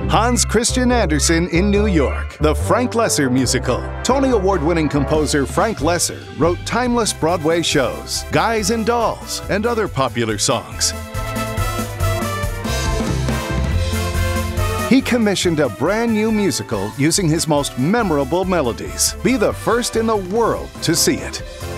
Hans Christian Andersen in New York, the Frank Loesser musical. Tony Award-winning composer Frank Loesser wrote timeless Broadway shows, Guys and Dolls, and other popular songs. He commissioned a brand new musical using his most memorable melodies. Be the first in the world to see it.